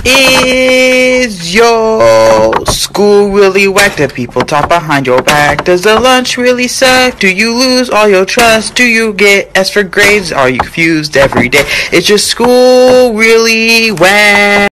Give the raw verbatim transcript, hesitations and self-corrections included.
Is your school really whack? Do people talk behind your back? Does the lunch really suck? Do you lose all your trust? Do you get S for grades? Are you confused every day? Is your school really whack?